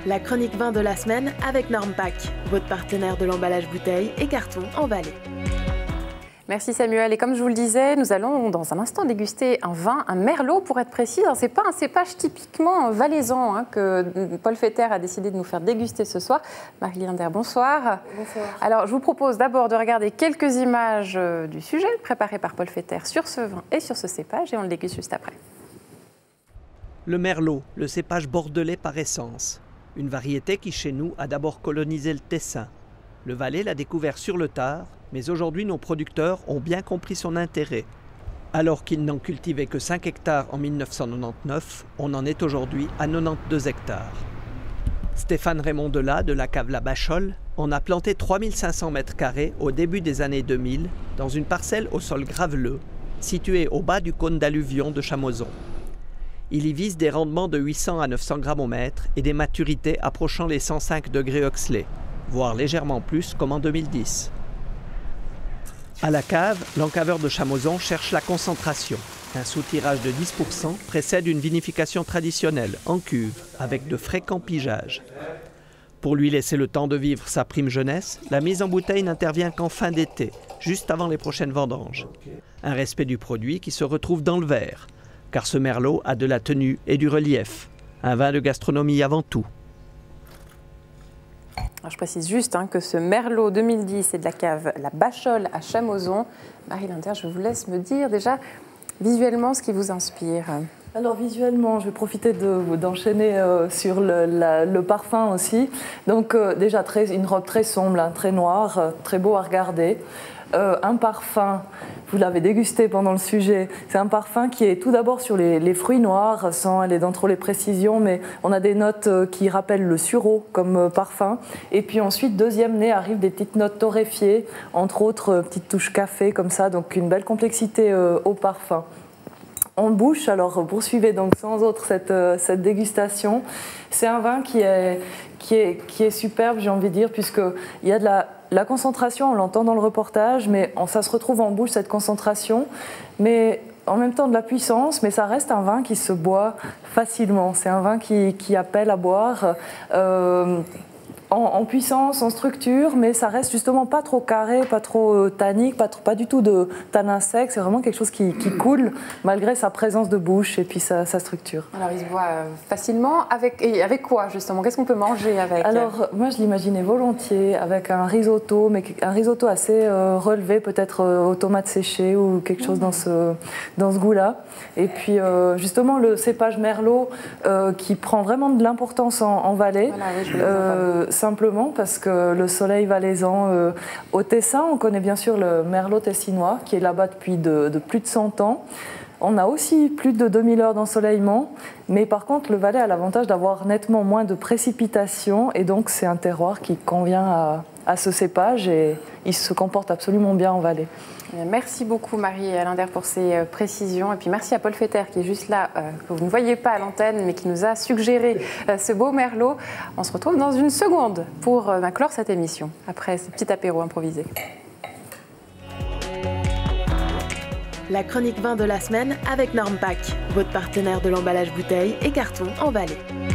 La chronique vin de la semaine avec Normpac, votre partenaire de l'emballage bouteille et carton en Valais. Merci Samuel. Et comme je vous le disais, nous allons dans un instant déguster un vin, un merlot pour être précis. Ce n'est pas un cépage typiquement valaisan que Paul Fetter a décidé de nous faire déguster ce soir. Marie Linder, bonsoir. Bonsoir. Alors je vous propose d'abord de regarder quelques images du sujet préparées par Paul Fetter sur ce vin et sur ce cépage et on le déguste juste après. Le merlot, le cépage bordelais par essence. Une variété qui chez nous a d'abord colonisé le Tessin. Le Valais l'a découvert sur le tard, mais aujourd'hui nos producteurs ont bien compris son intérêt. Alors qu'ils n'en cultivaient que 5 hectares en 1999, on en est aujourd'hui à 92 hectares. Stéphane Raymond Delat de la cave La Bachole en a planté 3500 mètres carrés au début des années 2000 dans une parcelle au sol graveleux, située au bas du cône d'alluvion de Chamoson. Il y vise des rendements de 800 à 900 grammes au mètre et des maturités approchant les 105 degrés Oxley, voire légèrement plus comme en 2010. À la cave, l'encaveur de Chamoson cherche la concentration. Un soutirage de 10% précède une vinification traditionnelle, en cuve, avec de fréquents pigeages. Pour lui laisser le temps de vivre sa prime jeunesse, la mise en bouteille n'intervient qu'en fin d'été, juste avant les prochaines vendanges. Un respect du produit qui se retrouve dans le verre, car ce merlot a de la tenue et du relief. Un vin de gastronomie avant tout. Alors je précise juste que ce merlot 2010 est de la cave La Bachole à Chamoson. Marie Linder, je vous laisse me dire déjà visuellement ce qui vous inspire. Alors visuellement, je vais profiter d'enchaîner sur le parfum aussi. Donc déjà une robe très sombre, très noire, très beau à regarder. Un parfum, vous l'avez dégusté pendant le sujet, c'est un parfum qui est tout d'abord sur les fruits noirs, sans aller dans trop les précisions, mais on a des notes qui rappellent le sureau comme parfum. Et puis ensuite, deuxième nez, arrivent des petites notes torréfiées, entre autres petites touches café comme ça, donc une belle complexité au parfum. En bouche, alors poursuivez donc sans autre cette dégustation. C'est un vin qui est superbe, j'ai envie de dire, puisqu'il y a de la concentration, on l'entend dans le reportage, mais ça se retrouve en bouche, cette concentration, mais en même temps de la puissance, mais ça reste un vin qui se boit facilement. C'est un vin qui appelle à boire en puissance, en structure, mais ça reste justement pas trop carré, pas trop tannique, pas du tout de tanin sec. C'est vraiment quelque chose qui coule malgré sa présence de bouche et puis sa structure. Alors il se boit facilement. Avec quoi justement? Qu'est-ce qu'on peut manger avec? Alors moi je l'imaginais volontiers avec un risotto, mais un risotto assez relevé, peut-être aux tomates séchées ou quelque chose dans ce goût-là. Et puis justement le cépage merlot qui prend vraiment de l'importance en Valais. Voilà, oui, simplement parce que le soleil valaisan au Tessin, on connaît bien sûr le merlot tessinois qui est là-bas depuis de plus de 100 ans. On a aussi plus de 2000 heures d'ensoleillement, mais par contre le Valais a l'avantage d'avoir nettement moins de précipitations et donc c'est un terroir qui convient à ce cépage et il se comporte absolument bien en Valais. Merci beaucoup Marie Linder pour ces précisions et puis merci à Paul Fetter qui est juste là, que vous ne voyez pas à l'antenne mais qui nous a suggéré ce beau merlot. On se retrouve dans une seconde pour clore cette émission après ce petit apéro improvisé. La chronique vin de la semaine avec Normpac, votre partenaire de l'emballage bouteille et carton en Valais.